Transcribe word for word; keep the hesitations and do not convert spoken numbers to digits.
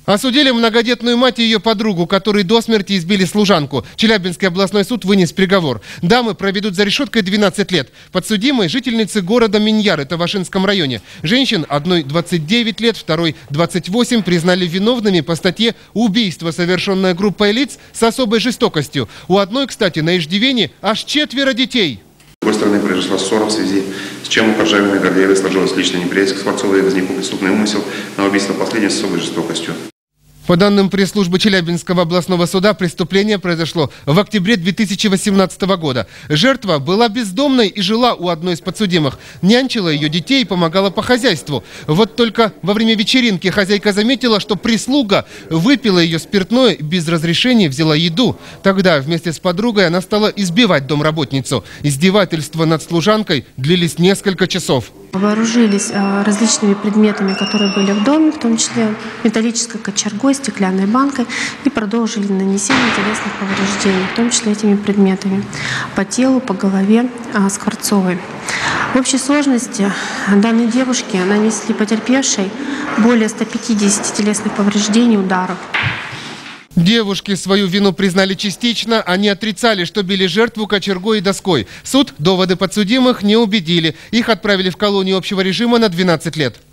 Осудили многодетную мать и ее подругу, которые до смерти избили служанку. Челябинский областной суд вынес приговор. Дамы проведут за решеткой двенадцать лет. Подсудимые – жительницы города Миньяр, это в Ашинском районе. Женщин, одной двадцать девять лет, второй двадцать восемь, признали виновными по статье «Убийство, совершенное группой лиц с особой жестокостью». У одной, кстати, на иждивении аж четверо детей. С другой стороны, произошла ссора, в связи с чем у Коржавиной Гордеевой сложилась личная неприязнь к Скворцовой и возник преступный умысел на убийство последней с особой жестокостью. По данным пресс-службы Челябинского областного суда, преступление произошло в октябре две тысячи восемнадцатого года. Жертва была бездомной и жила у одной из подсудимых. Нянчила ее детей и помогала по хозяйству. Вот только во время вечеринки хозяйка заметила, что прислуга выпила ее спиртное и без разрешения взяла еду. Тогда вместе с подругой она стала избивать домработницу. Издевательства над служанкой длились несколько часов. Вооружились различными предметами, которые были в доме, в том числе металлической кочергой, стеклянной банкой, и продолжили нанесение телесных повреждений, в том числе этими предметами, по телу, по голове Скворцовой. В общей сложности данной девушке нанесли потерпевшей более ста пятидесяти телесных повреждений, ударов. Девушки свою вину признали частично, они отрицали, что били жертву кочергой и доской. Суд доводы подсудимых не убедили. Их отправили в колонию общего режима на двенадцать лет.